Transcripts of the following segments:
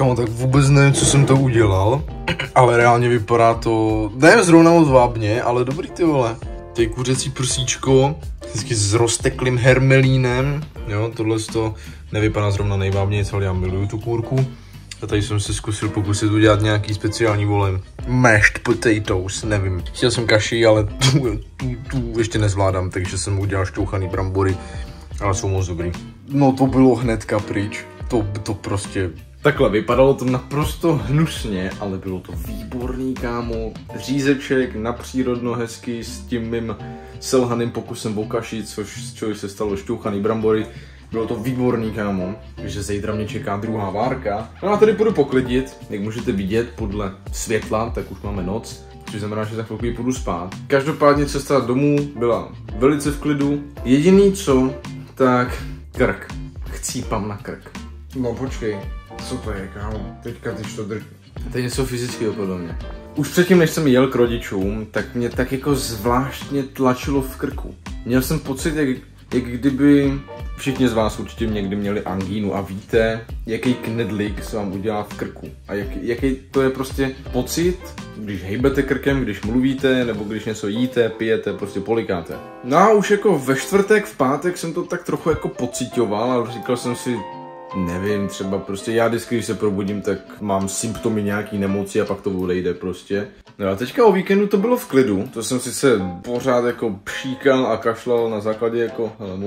Kámo, tak vůbec nevím, co jsem to udělal, ale reálně vypadá to, nevím zrovna moc vábně, ale dobrý ty vole. Tady kuřecí prsíčko, vždycky s rozteklým hermelínem, jo, tohle to nevypadá zrovna nejvábněji, ale já miluju tu kůrku. A tady jsem se pokusit udělat nějaký speciální vole mashed potatoes, nevím. Chtěl jsem kaši, ale tu ještě nezvládám, takže jsem udělal šťouchaný brambory, ale jsou moc dobrý. No to bylo hnedka pryč, to prostě... Takhle, vypadalo to naprosto hnusně, ale bylo to výborný, kámo. Řízeček napřírodno hezky s tím mým selhaným pokusem o kaši, z čeho se stalo šťouchaný brambory. Bylo to výborný, kámo, takže zítra mě čeká druhá várka. No a tady půjdu poklidit, jak můžete vidět podle světla, tak už máme noc, což znamená, že za chvilku půjdu spát. Každopádně cesta domů byla velice v klidu. Jediný co, tak krk. Chcípám na krk. No počkej, co to je, kámo? Teďka ty to drží. To je něco fyzického podle mě. Už předtím, než jsem jel k rodičům, tak mě tak jako zvláštně tlačilo v krku. Měl jsem pocit, jak kdyby všichni z vás určitě někdy měli angínu a víte, jaký knedlík se vám udělá v krku. A jaký to je prostě pocit, když hejbete krkem, když mluvíte, nebo když něco jíte, pijete, prostě polikáte. No a už jako ve čtvrtek, v pátek jsem to tak trochu jako pocitoval, ale říkal jsem si, nevím, třeba prostě já vždycky, když se probudím, tak mám symptomy nějaký nemoci a pak to odejde prostě. No a teďka o víkendu to bylo v klidu, to jsem sice pořád jako pšíkal a kašlal na základě jako,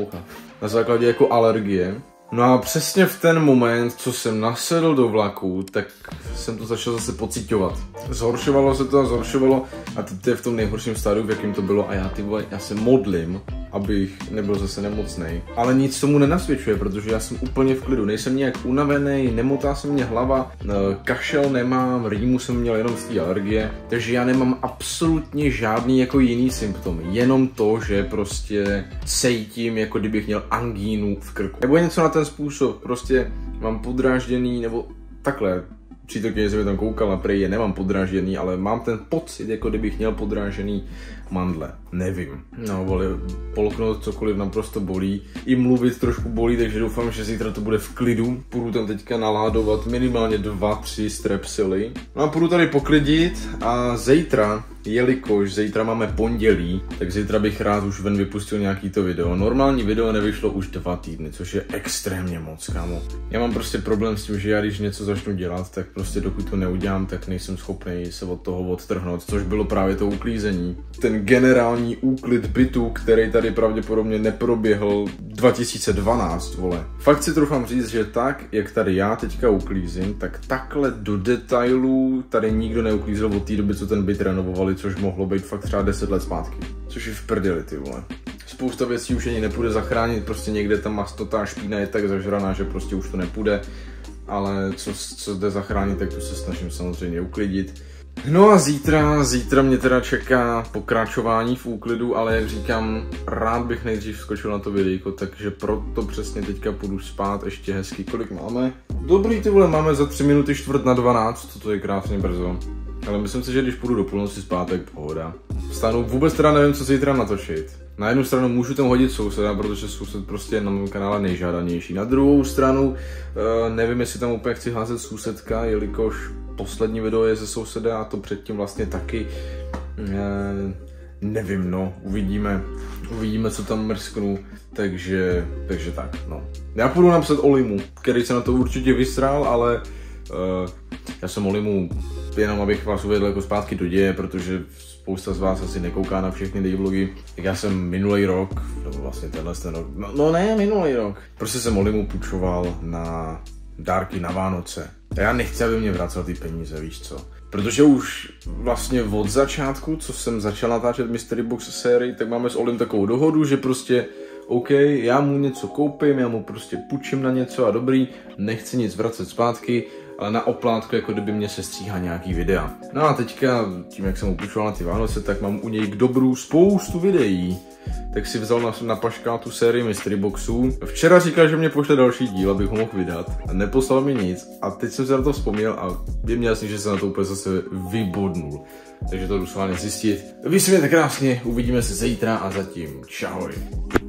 na základě jako alergie. No a přesně v ten moment, co jsem nasedl do vlaku, tak jsem to začal zase pociťovat. Zhoršovalo se to a zhoršovalo a teď je v tom nejhorším stádiu, v jakým to bylo a já se modlím, abych nebyl zase nemocnej. Ale nic tomu nenasvědčuje, protože já jsem úplně v klidu, nejsem nějak unavený, nemotá se mě hlava, kašel nemám, rýmu jsem měl jenom z té alergie, takže já nemám absolutně žádný jako jiný symptom, jenom to, že prostě cítím, jako kdybych měl angínu v krku. Nebo něco na ten způsob, prostě mám podrážděný, nebo takhle, přítelkyně se mi tam koukala, prej je nemám podrážděný, ale mám ten pocit, jako kdybych měl podrážený mandle. Nevím. No, vole, polknout cokoliv naprosto bolí. I mluvit trošku bolí, takže doufám, že zítra to bude v klidu. Půjdu tam teďka naládovat minimálně 2-3 strepsily. No a půjdu tady poklidit a zítra, jelikož zítra máme pondělí, tak zítra bych rád už ven vypustil nějaký to video. Normální video nevyšlo už 2 týdny, což je extrémně moc, kámo. Já mám prostě problém s tím, že já když něco začnu dělat, tak prostě dokud to neudělám, tak nejsem schopný se od toho odtrhnout, což bylo právě to uklízení. Ten generální úklid bytu, který tady pravděpodobně neproběhl 2012, vole. Fakt si troufám říct, že tak, jak tady já teďka uklízím, tak takhle do detailů tady nikdo neuklízel od té doby, co ten byt renovovali, což mohlo být fakt třeba 10 let zpátky. Což je v prdeli, ty vole. Spousta věcí už ani nepůjde zachránit, prostě někde ta mastota špína je tak zažraná, že prostě už to nepůjde. Ale co jde zachránit, tak to se snažím samozřejmě uklidit. No a zítra mě teda čeká pokračování v úklidu, ale jak říkám, rád bych nejdřív skočil na to videjko, takže proto přesně teďka půjdu spát ještě hezky. Kolik máme? Dobrý, ty vole, máme za 3 minuty 11:45, to je krásně brzo. Ale myslím si, že když půjdu do půlnoci spát, tak pohoda. Vstanu, vůbec teda nevím, co zítra natočit. Na jednu stranu můžu tam hodit souseda, protože soused prostě je na mém kanále nejžádanější. Na druhou stranu nevím, jestli tam úplně chci házet sousedka, jelikož poslední video je ze souseda a to předtím vlastně taky. Nevím, no, uvidíme, co tam mrsknu, takže tak, no. Já půjdu napsat Olimu, který se na to určitě vysrál, ale já jsem Olimu jenom abych vás uvedl jako zpátky do děje, protože spousta z vás asi nekouká na všechny dayvlogy. Tak já jsem minulý rok, nebo vlastně ten rok, no ne, minulý rok. Prostě jsem Olimu půjčoval na dárky na Vánoce. A já nechci, aby mě vracel ty peníze, víš co. Protože už vlastně od začátku, co jsem začal natáčet Mystery Box sérii, tak máme s Olim takovou dohodu, že prostě OK, já mu něco koupím, já mu prostě půjčím na něco a dobrý, nechci nic vracet zpátky, ale na oplátku, jako kdyby mě se stříhá nějaký videa. No a teďka, tím jak jsem mu půjčoval na ty Vánoce, tak mám u něj k dobru spoustu videí. Tak si vzal na paškál tu sérii Mystery Boxů. Včera říkal, že mě pošle další díl, abych ho mohl vydat. A neposlal mi nic. A teď jsem se na to vzpomněl a je mě jasný, že se na to úplně zase vybodnul. Takže to jdu s vámi zjistit. Vy si mějte krásně, uvidíme se zítra a zatím čahoj.